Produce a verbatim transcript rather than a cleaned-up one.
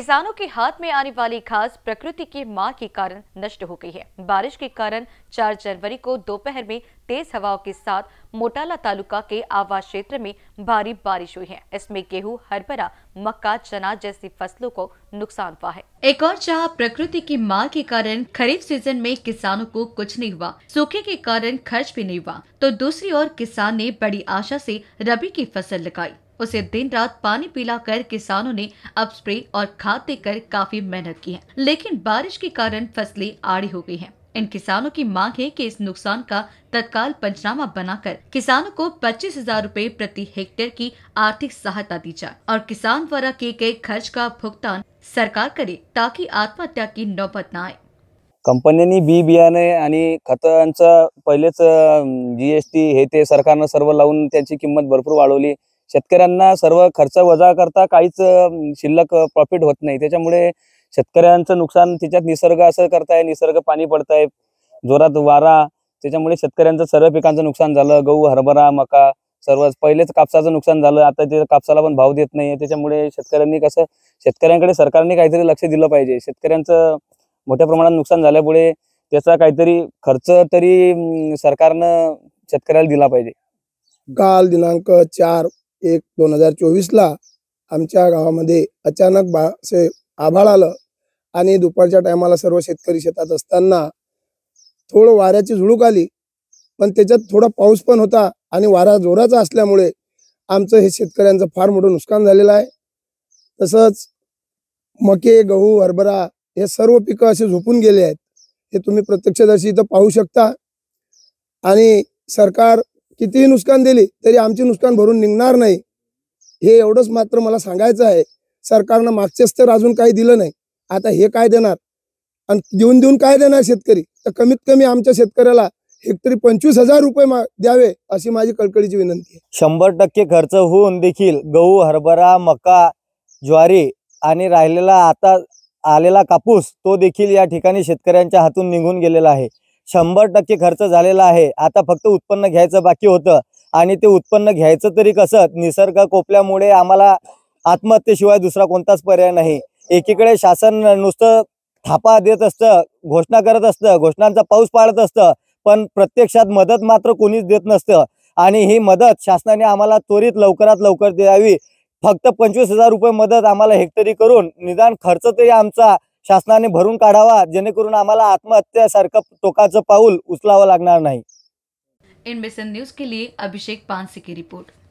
किसानों के हाथ में आने वाली घास प्रकृति की मार के कारण नष्ट हो गई है। बारिश के कारण चार जनवरी को दोपहर में तेज हवाओं के साथ मोटाला तालुका के आवास क्षेत्र में भारी बारिश हुई है। इसमें गेहूं, हरभरा, मक्का, चना जैसी फसलों को नुकसान हुआ है। एक और जहां प्रकृति की मार के कारण खरीफ सीजन में किसानों को कुछ नहीं हुआ, सूखे के कारण खर्च भी नहीं हुआ, तो दूसरी ओर किसान ने बड़ी आशा से रबी की फसल लगाई। उसे दिन रात पानी पिलाकर किसानों ने अब स्प्रे और खाद देकर काफी मेहनत की है, लेकिन बारिश के कारण फसलें आड़ी हो गई हैं। इन किसानों की मांग है कि इस नुकसान का तत्काल पंचनामा बनाकर किसानों को पच्चीस हजार रूपए प्रति हेक्टेयर की आर्थिक सहायता दी जाए और किसान द्वारा किए गए खर्च का भुगतान सरकार करे, ताकि आत्महत्या की नौबत न आए। कंपन्यांनी बी बियाणे आणि खतांचं पहिलेच जीएसटी हे ते सरकारनं सर्व लावून त्याची किंमत भरपूर वाढवली। शेतकऱ्यांना सर्व खर्च वजा करता काहीच शिल्लक प्रॉफिट होत नाही। त्याच्यामुळे शेतकऱ्यांचं नुकसान त्याच्यात निसर्ग असं करताय, निसर्ग पाणी पडताय, जोरात वारा, त्याच्यामुळे शेतकऱ्यांचं सर्व पिकांचं नुकसान झालं। गहू, हरभरा, मका सर्वच पहिलेच कापसाचं नुकसान झालं, आता ते कापसाला पण भाव देत नाहीये। त्याच्यामुळे शेतकऱ्यांनी कसं शेतकऱ्यांकडे सरकारने काहीतरी लक्ष दिलं पाहिजे। शेतकऱ्यांचं मोठ्या प्रमाणात नुकसान झाल्यामुळे त्याचा काहीतरी खर्च तरी सरकारनं शेतकऱ्याला दिला पाहिजे। काल दिनांक चार एक दोन हजार चोवीस ला आमच्या गावामध्ये अचानक असे आभाळ आलं आणि दुपारच्या टायमाला सर्व शेतकरी शेतात असताना थोडं वाऱ्याची झुळूक आली, पण त्याच्यात थोडा पाऊस पण होता आणि वारा जोराचा असल्यामुळे आमचं हे शेतकऱ्यांचं फार मोठं नुकसान झालेलं आहे। तसंच मके, गहू, हरभरा हे सर्व पिकं असे झोपून गेले आहेत। हे तुम्ही प्रत्यक्षदर्शी इथं पाहू शकता। आणि सरकार कितीही नुकसान दिली तरी आमचे नुकसान भरून निघणार नाही, हे एवढंच मात्र मला सांगायचं आहे। सरकारनं मागचेच तर अजून काही दिलं नाही, आता हे काय देणार आणि देऊन देऊन काय देणार शेतकरी? तर कमीत कमी आमच्या शेतकऱ्याला हेक्टरी पंचवीस हजार रुपये द्यावे अशी माझी कळकळीची विनंती आहे। शंभर टक्के खर्च होऊन देखील गहू, हरभरा, मका, ज्वारी आणि राहिलेला आता आलेला कापूस तो देखील या ठिकाणी शेतकऱ्यांच्या हातून निघून गेलेला आहे। शंभर टक्के खर्च झालेला आहे। आता फक्त उत्पन्न घ्यायचं बाकी होतं आणि ते उत्पन्न घ्यायचं तरी कसं? निसर्ग कोपल्यामुळे आम्हाला आत्महत्येशिवाय दुसरा कोणताच पर्याय नाही। एकीकडे शासन नुसतं थापा देत असतं, घोषणा करत असतं, घोषणांचा पाऊस पाडत असतं, पण प्रत्यक्षात मदत मात्र कोणीच देत नसतं। आणि ही मदत शासनाने आम्हाला त्वरित लवकरात लवकर द्यावी। फक्त पंचवीस हजार रुपये मदत आम्हाला हेक्टरी करून निदान खर्च तरी आमचा शासनाने भरून काढावा, जेणेकरून आम्हाला आत्महत्यासारखं टोकाचं पाऊल उचलावं लागणार नाही। इन मिशन न्यूज के लिए अभिषेक पानसे की रिपोर्ट।